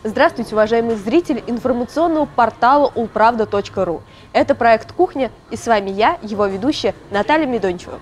Здравствуйте, уважаемые зрители информационного портала ulpravda.ru. Это проект «Кухня», и с вами я, его ведущая Наталья Медончева.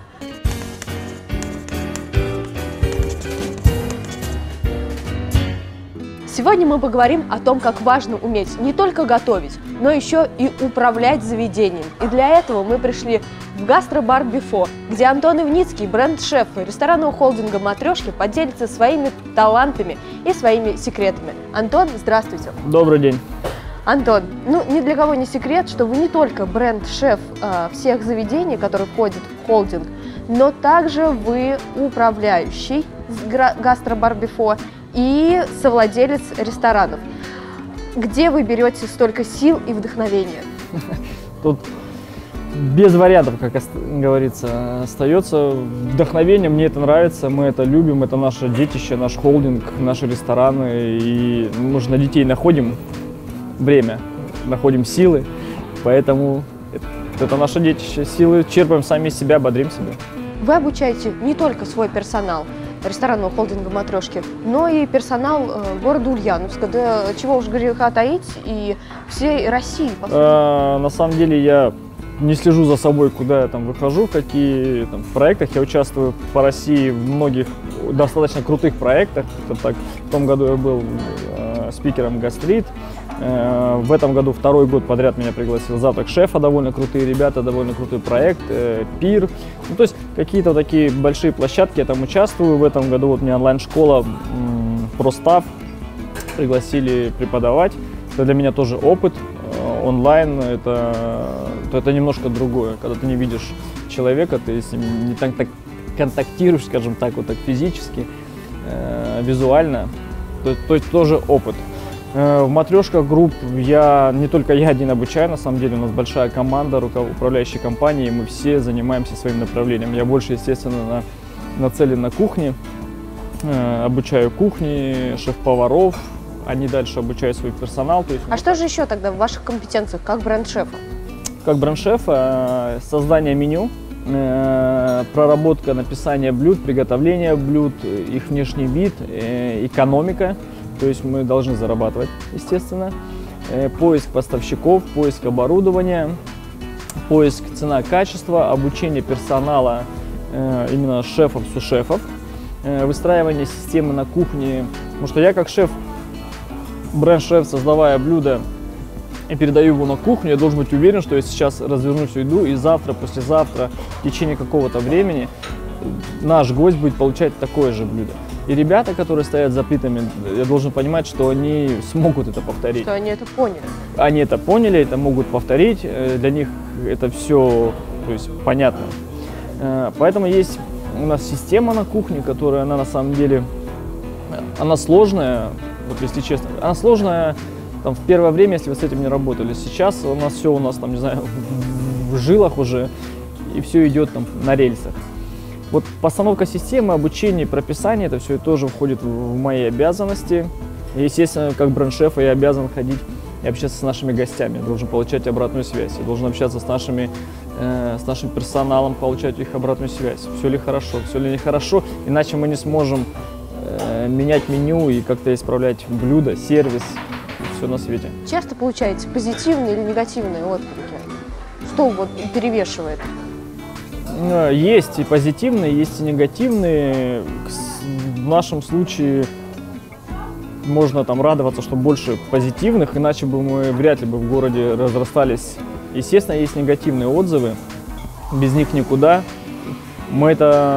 Сегодня мы поговорим о том, как важно уметь не только готовить, но еще и управлять заведением. И для этого мы пришли в гастробар Бифо, где Антон Ивницкий, бренд-шеф ресторанного холдинга «Матрешки», поделится своими талантами и своими секретами. Антон, здравствуйте. Добрый день. Антон, ни для кого не секрет, что вы не только бренд-шеф всех заведений, которые входят в холдинг, но также вы управляющий гастробар Бифо и совладелец ресторанов. Где вы берете столько сил и вдохновения? Тут без вариантов, как говорится, остается вдохновение. Мне это нравится, мы это любим, это наше детище, наш холдинг, наши рестораны. И мы же на детей находим время, находим силы, поэтому это наше детище. Силы черпаем сами из себя, бодрим себя. Вы обучаете не только свой персонал ресторанного холдинга «Матрешки», но и персонал города Ульяновска, да чего уж греха таить, и всей России. На самом деле я не слежу за собой, куда я там выхожу, в какие там проектах. Я участвую по России в многих достаточно крутых проектах. Это так, в том году я был спикером «Гастрит». В этом году второй год подряд меня пригласил «Завтрак шефа», довольно крутые ребята, довольно крутой проект, «Пир». Ну, то есть какие-то вот такие большие площадки, я там участвую. В этом году вот меня онлайн-школа «Простав» пригласили преподавать. Это для меня тоже опыт. Онлайн это немножко другое, когда ты не видишь человека, ты с ним не так контактируешь, скажем так, вот так физически, визуально, то есть тоже опыт. В «Матрешках групп» не только я один обучаю, на самом деле у нас большая команда, управляющей компании, мы все занимаемся своим направлением. Я больше, естественно, нацелен на кухне, обучаю кухни, шеф-поваров, они дальше обучают свой персонал. То есть, что же еще тогда в ваших компетенциях, как бренд-шефа? Как бренд-шефа создание меню, проработка написания блюд, приготовление блюд, их внешний вид, экономика. То есть мы должны зарабатывать, естественно. Поиск поставщиков, поиск оборудования, поиск цена-качество, обучение персонала, именно шефов, су-шефов, выстраивание системы на кухне. Потому что я как шеф, бренд-шеф, создавая блюдо и передаю его на кухню, я должен быть уверен, что я сейчас разверну всю еду, и завтра, послезавтра, в течение какого-то времени наш гость будет получать такое же блюдо. И ребята, которые стоят за плитами, я должен понимать, что они смогут это повторить. Что они это поняли. Они это поняли, это могут повторить. Для них это все, то есть, понятно. Поэтому есть у нас система на кухне, которая, она на самом деле, она сложная, вот если честно. Она сложная там, в первое время, если вы с этим не работали. Сейчас у нас все, там, не знаю, в жилах уже, и все идет там на рельсах. Вот постановка системы, обучение, прописание, это все тоже входит в мои обязанности. И, естественно, как бренд-шеф я обязан ходить и общаться с нашими гостями. Я должен получать обратную связь. Я должен общаться с нашим персоналом, получать их обратную связь. Все ли хорошо, все ли нехорошо. Иначе мы не сможем менять меню и как-то исправлять блюда, сервис, все на свете. Часто получаете позитивные или негативные отклики? Что вот перевешивает? Есть и позитивные, есть и негативные. В нашем случае можно там радоваться, что больше позитивных, иначе бы мы вряд ли бы в городе разрастались. Естественно, есть негативные отзывы, без них никуда. Мы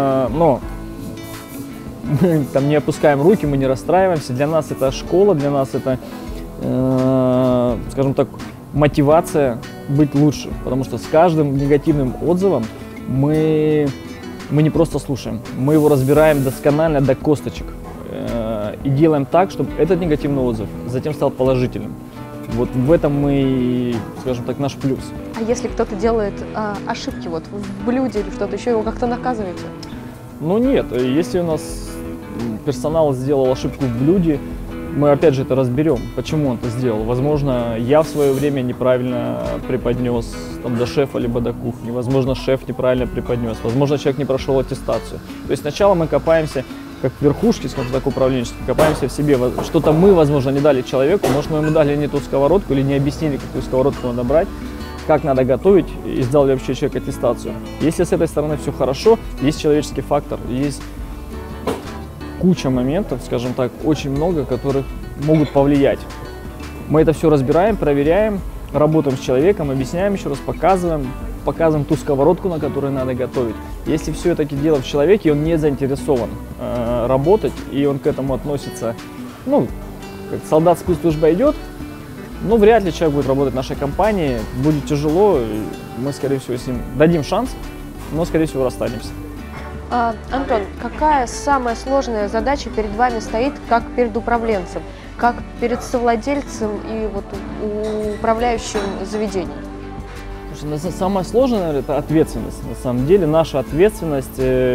там не опускаем руки, мы не расстраиваемся. Для нас это школа, для нас это, скажем так, мотивация быть лучше, потому что с каждым негативным отзывом мы не просто слушаем, мы его разбираем досконально до косточек и делаем так, чтобы этот негативный отзыв затем стал положительным. Вот в этом мы, скажем так, наш плюс. А если кто-то делает ошибки вот в блюде или что-то еще, его как-то наказываете? Нет, если у нас персонал сделал ошибку в блюде, мы опять же это разберем, почему он это сделал. Возможно, я в свое время неправильно преподнес до шефа либо до кухни, возможно, шеф неправильно преподнес, возможно, человек не прошел аттестацию. То есть сначала мы копаемся как верхушки, скажем так, управленческие, копаемся в себе. Что-то мы, возможно, не дали человеку, может, мы ему дали не ту сковородку или не объяснили, какую сковородку надо брать, как надо готовить, и сделали вообще человек аттестацию. Если с этой стороны все хорошо, есть человеческий фактор, есть куча моментов, скажем так, очень много, которых могут повлиять. Мы это все разбираем, проверяем, работаем с человеком, объясняем еще раз, показываем ту сковородку, на которой надо готовить. Если все-таки дело в человеке, и он не заинтересован работать, и он к этому относится, ну, как солдатскую службу идет, ну, вряд ли человек будет работать в нашей компании, будет тяжело, и мы, скорее всего, с ним дадим шанс, но, скорее всего, расстанемся. Антон, какая самая сложная задача перед вами стоит, как перед управленцем, как перед совладельцем и вот управляющим заведением? Слушай, самое сложное, наверное, это ответственность. На самом деле, наша ответственность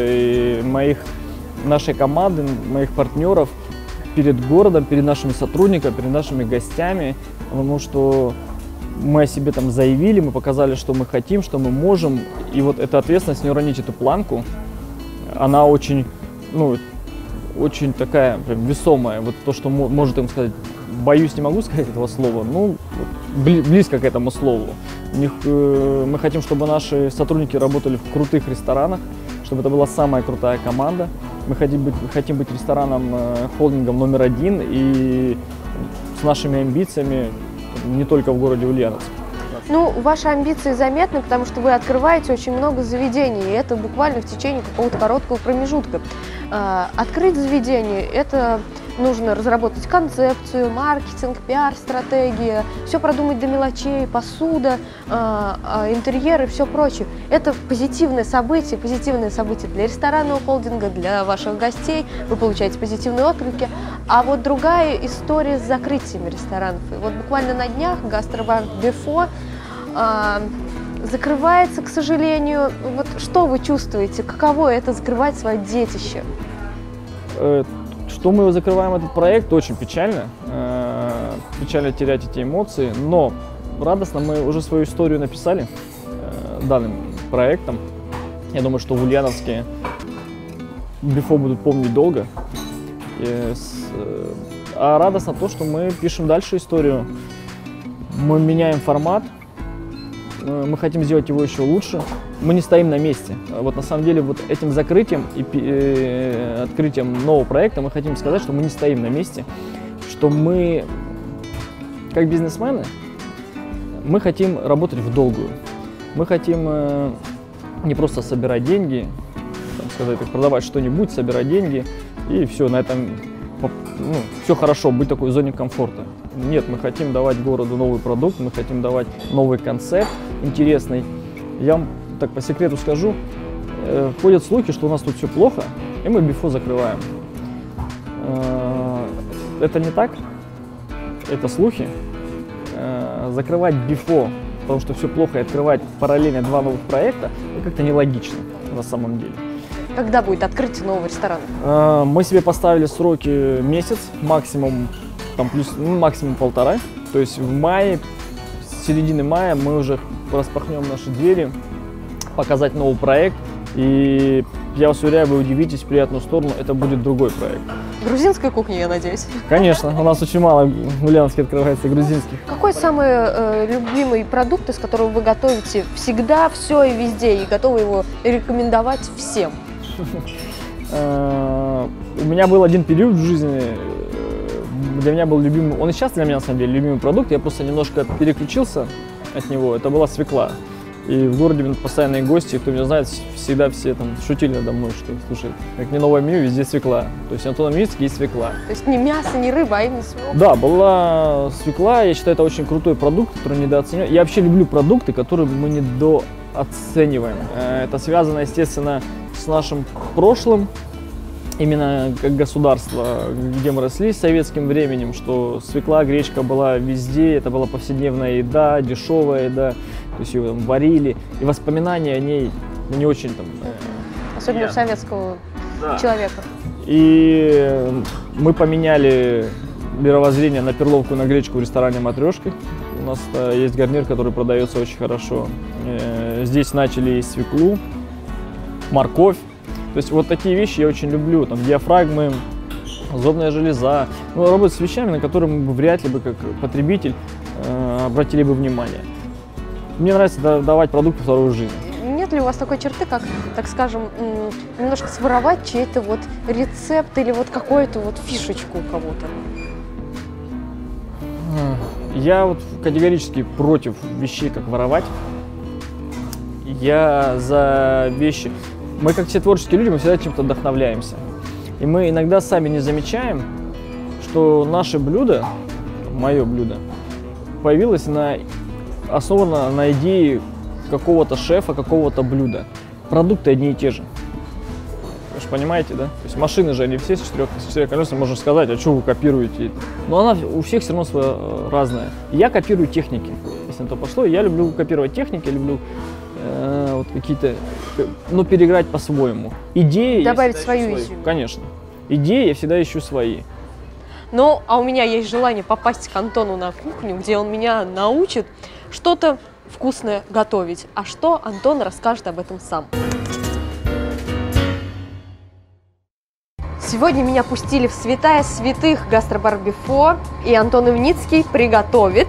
нашей команды, моих партнеров перед городом, перед нашими сотрудниками, перед нашими гостями, потому что мы о себе там заявили, мы показали, что мы хотим, что мы можем, и вот эта ответственность, не уронить эту планку, она очень, ну, очень такая прям весомая. Вот то, что может им сказать, боюсь, не могу сказать этого слова, ну, близко к этому слову. Мы хотим, чтобы наши сотрудники работали в крутых ресторанах, чтобы это была самая крутая команда. Мы хотим быть рестораном, холдингом номер 1 и с нашими амбициями не только в городе Ульяновск. Ну, ваши амбиции заметны, потому что вы открываете очень много заведений, и это буквально в течение какого-то короткого промежутка. Открыть заведение – это нужно разработать концепцию, маркетинг, пиар-стратегия, все продумать до мелочей, посуда, интерьер и все прочее. Это позитивное событие для ресторанного холдинга, для ваших гостей, вы получаете позитивные отклики. А вот другая история с закрытиями ресторанов. И вот буквально на днях гастробар Бефо закрывается, к сожалению. Вот что вы чувствуете? Каково это закрывать свое детище? Что мы его закрываем, этот проект, очень печально. Печально терять эти эмоции, но радостно мы уже свою историю написали данным проектом. Я думаю, что в Ульяновске Бефо будут помнить долго. А радостно то, что мы пишем дальше историю. Мы меняем формат. Мы хотим сделать его еще лучше. Мы не стоим на месте. Вот на самом деле вот этим закрытием и открытием нового проекта мы хотим сказать, что мы не стоим на месте, что мы, как бизнесмены, мы хотим работать в долгую. Мы хотим не просто собирать деньги, там, сказать, продавать что-нибудь, собирать деньги и все, на этом все хорошо, быть в такой зоне комфорта. Нет, мы хотим давать городу новый продукт, мы хотим давать новый концепт интересный. Я вам так по секрету скажу, ходят слухи, что у нас тут все плохо, и мы Бефо закрываем. Это не так, это слухи. Закрывать Бефо, потому что все плохо, и открывать параллельно 2 новых проекта, это как-то нелогично на самом деле. Когда будет открытие нового ресторана? Мы себе поставили сроки месяц, максимум, максимум 1,5. То есть в мае, с середины мая мы уже распахнем наши двери, показать новый проект. И я вас уверяю, вы удивитесь в приятную сторону, это будет другой проект. Грузинской кухни, я надеюсь? Конечно, у нас очень мало в Ульяновске открывается грузинских. Какой самый любимый продукт, из которого вы готовите всегда, все и везде, и готовы его рекомендовать всем? У меня был один период в жизни, для меня был любимый, он и сейчас для меня на самом деле любимый продукт, я просто немножко переключился от него, это была свекла. И в городе постоянные гости, кто меня знает, всегда все там шутили надо мной, что, слушай, как не новое меню, везде свекла. То есть на Антоном Минске есть свекла. То есть не мясо, не рыба, а именно свекла? Да, была свекла, я считаю, это очень крутой продукт, который недооценен. Я вообще люблю продукты, которые мы недооцениваем. Это связано, естественно, с нашим прошлым, именно как государство, где мы росли с советским временем, что свекла, гречка была везде, это была повседневная еда, дешевая еда, то есть ее там варили, и воспоминания о ней не очень там... Особенно у советского человека. И мы поменяли мировоззрение на перловку, на гречку в ресторане «Матрешки». У нас есть гарнир, который продается очень хорошо. Здесь начали есть свеклу, морковь. То есть вот такие вещи я очень люблю, там диафрагмы, зубная железа, ну, работать с вещами, на которые мы бы вряд ли бы как потребитель обратили бы внимание. Мне нравится давать продукту вторую жизнь. Нет ли у вас такой черты, как, так скажем, немножко своровать чей-то вот рецепт или вот какую-то вот фишечку у кого-то? Я вот категорически против вещей, как воровать. Я за вещи. Мы, как все творческие люди, мы всегда чем-то вдохновляемся. И мы иногда сами не замечаем, что наше блюдо, мое блюдо, появилось основано на идее какого-то шефа, какого-то блюда. Продукты одни и те же. Вы же понимаете, да? То есть машины же, они все с четырех колес, можно сказать, а что вы копируете? Но она у всех все равно своя разная. Я копирую техники. Если на то пошло, я люблю копировать техники, люблю вот какие-то, ну, переиграть по-своему. Идеи добавить свою изюминку. Конечно. Идеи я всегда ищу свои. Ну, а у меня есть желание попасть к Антону на кухню, где он меня научит что-то вкусное готовить. А что, Антон расскажет об этом сам. Сегодня меня пустили в святая святых гастробар Бифо, и Антон Ивницкий приготовит.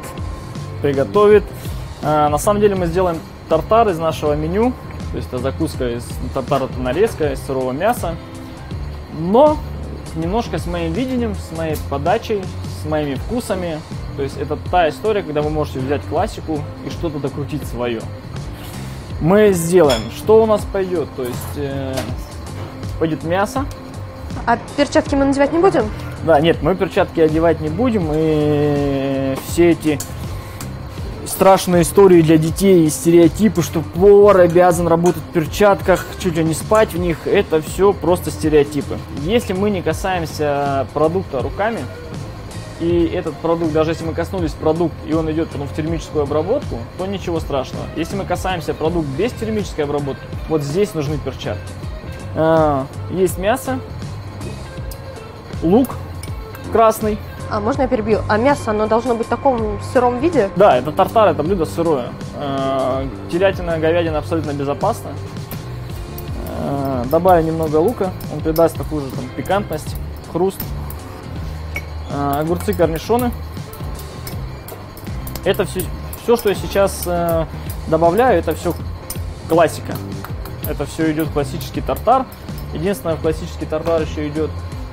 На самом деле мы сделаем тартар из нашего меню. То есть это закуска из тартара, это нарезка из сырого мяса. Но немножко с моим видением, с моей подачей, с моими вкусами. То есть это та история, когда вы можете взять классику и что-то докрутить свое. Мы сделаем, что у нас пойдет. То есть пойдет мясо. А перчатки мы надевать не будем? Да, нет, мы перчатки одевать не будем. И все эти страшные истории для детей и стереотипы, что повар обязан работать в перчатках, чуть ли не спать в них, это все просто стереотипы. Если мы не касаемся продукта руками, и этот продукт, даже если мы коснулись продукта, и он идет потом в термическую обработку, то ничего страшного. Если мы касаемся продукта без термической обработки, вот здесь нужны перчатки. Есть мясо, лук красный. А можно я перебью? А мясо, оно должно быть в таком сыром виде? Да, это тартар, это блюдо сырое. Телятина, говядина абсолютно безопасна. Добавим немного лука, он придаст такую же там пикантность, хруст. Огурцы, корнишоны. Это все, что я сейчас добавляю, это все классика. Это все идет классический тартар. Единственное, в классический тартар еще идет,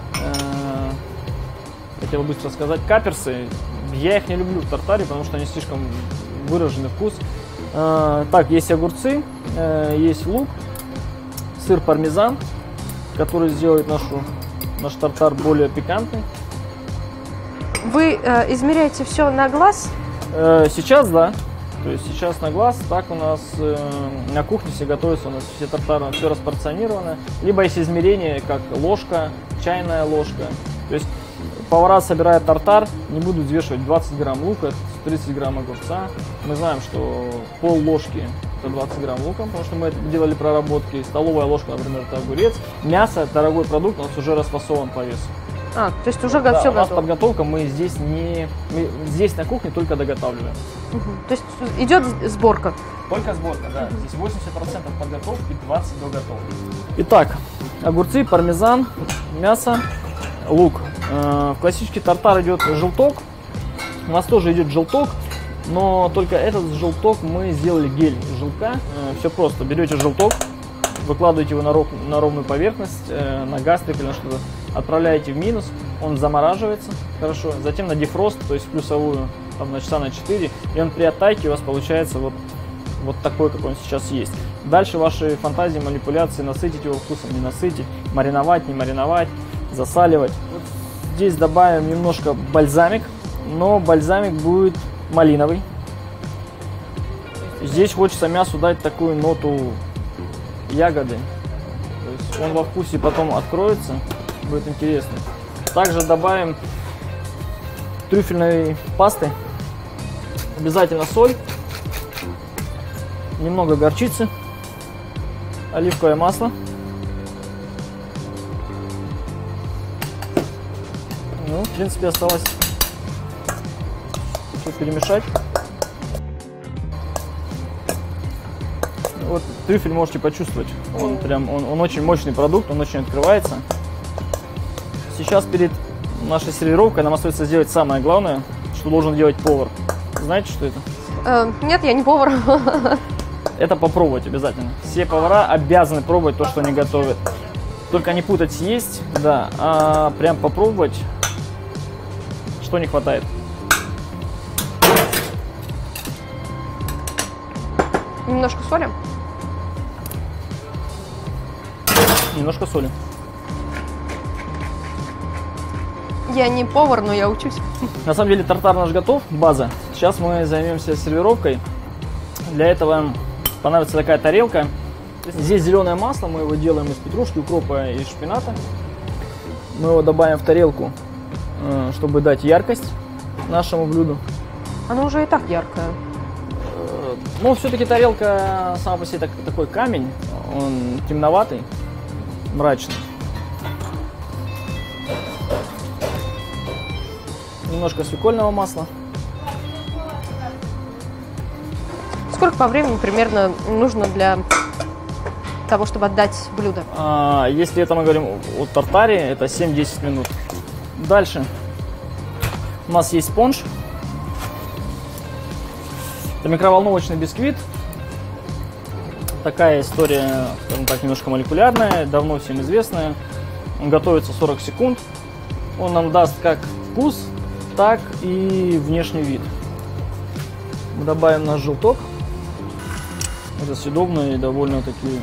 хотел быстро сказать, каперсы. Я их не люблю в тартаре, потому что они слишком выраженный вкус. Так, есть огурцы, есть лук, сыр пармезан, который сделает наш тартар более пикантный. Вы измеряете все на глаз? Сейчас, да. То есть сейчас на глаз. Так у нас на кухне все готовятся, у нас все тартары, все распорционировано. Либо есть измерение, как ложка, чайная ложка. То есть повара, собирая тартар, не будут взвешивать 20 грамм лука, 30 грамм огурца. Мы знаем, что пол ложки это 20 грамм лука, потому что мы делали проработки. Столовая ложка, например, это огурец. Мясо, дорогой продукт, у нас уже расфасован по весу. То есть уже да, все у нас готово. подготовка, мы здесь здесь на кухне только доготавливаем. То есть идет сборка? Только сборка, да. Здесь 80% подготовки, 20% до готовки. Итак, огурцы, пармезан, мясо, лук. В классический тартар идет желток. У нас тоже идет желток, но только этот желток мы сделали гель из желтка. Все просто. Берете желток, выкладываете его на ровную поверхность, на гастрик или на что-то, отправляете в минус, он замораживается хорошо, затем на дефрост, то есть в плюсовую, там, на часа на 4, и он при оттайке у вас получается вот такой, как он сейчас есть. Дальше ваши фантазии, манипуляции, насытить его вкусом, не насытить, мариновать, не мариновать, засаливать. Вот здесь добавим немножко бальзамик, но бальзамик будет малиновый. Здесь хочется мясу дать такую ноту ягоды. То есть он во вкусе потом откроется, будет интересно. Также добавим трюфельной пасты. Обязательно соль, немного горчицы, оливковое масло. Ну, в принципе, осталось все перемешать. Вот трюфель можете почувствовать. Он прям, он очень мощный продукт, он очень открывается. Сейчас перед нашей сервировкой нам остается сделать самое главное, что должен делать повар. Знаете, что это? Нет, я не повар. Это попробовать обязательно. Все повара обязаны пробовать то, что они готовят. Только не путать съесть, да, а прям попробовать, что не хватает. Немножко соли. Немножко соли. Я не повар, но я учусь. На самом деле тартар наш готов, база. Сейчас мы займемся сервировкой. Для этого понадобится такая тарелка. Здесь зеленое масло, мы его делаем из петрушки, укропа и шпината. Мы его добавим в тарелку, чтобы дать яркость нашему блюду. Оно уже и так яркое. Но все-таки тарелка сама по себе такой камень, он темноватый, мрачный. Немножко свекольного масла. Сколько по времени примерно нужно для того, чтобы отдать блюдо? Если это мы говорим о тартаре, это 7-10 минут. Дальше у нас есть спонж. Это микроволновочный бисквит. Такая история, скажем так, немножко молекулярная, давно всем известная. Он готовится 40 секунд. Он нам даст как вкус, так и внешний вид. Мы добавим наш желток. Это съедобное и довольно-таки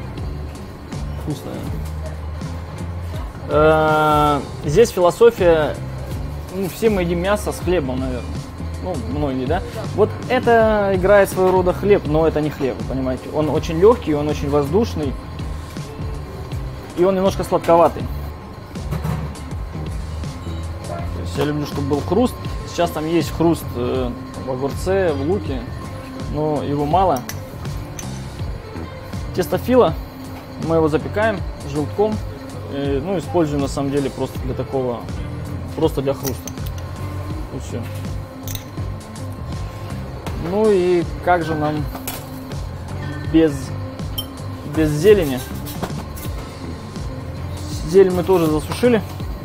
вкусное. Здесь философия, все мы едим мясо с хлебом, наверное. Ну, многие, да? Вот это играет своего рода хлеб, но это не хлеб, вы понимаете. Он очень легкий, он очень воздушный. И он немножко сладковатый. То есть я люблю, чтобы был хруст. Сейчас там есть хруст в огурце, в луке, но его мало. Тесто фила, мы его запекаем желтком. Ну, используем на самом деле просто для такого, просто для хруста. И все. Ну и как же нам без зелени? Зелень мы тоже засушили.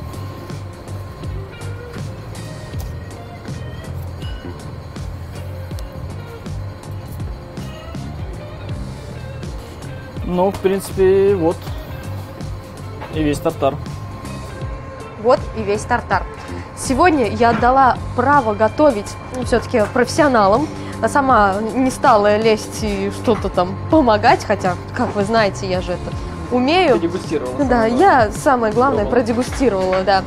Ну, в принципе, вот и весь тартар. Вот и весь тартар. Сегодня я отдала право готовить все-таки профессионалам. Сама не стала лезть и что-то там помогать, хотя, как вы знаете, я же это умею. Продегустировала. Да, я самое главное продегустировала, да.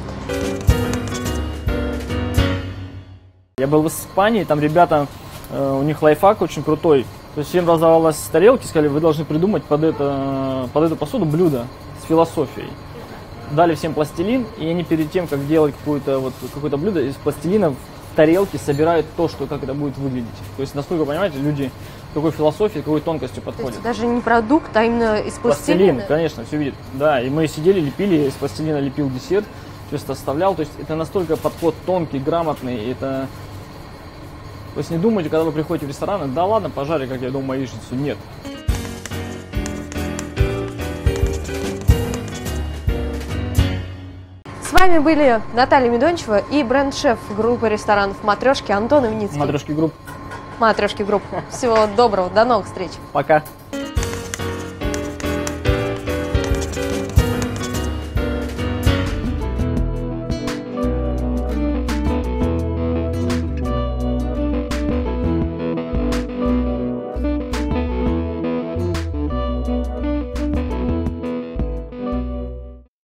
Я был в Испании, там ребята, у них лайфхак очень крутой. То есть всем раздавалось тарелки, сказали, вы должны придумать под эту посуду блюдо с философией. Дали всем пластилин, и они перед тем, как делать какое-то блюдо, из пластилина в тарелке собирают то, как это будет выглядеть. То есть, насколько, понимаете, люди какой философией, какой тонкостью подходят. То есть даже не продукт, а именно из пластилина? Пластилин, конечно, все видит. Да, и мы сидели, лепили, из пластилина лепил десерт, все оставлял. То есть это настолько подход тонкий, грамотный, это... То есть не думайте, когда вы приходите в ресторан, да ладно, пожарь, как я дома яичницу. Нет. С вами были Наталья Медончева и бренд-шеф группы ресторанов «Матрешки» Антон Ивницкий. Матрешки групп. «Матрешки» групп. Всего доброго, до новых встреч. Пока.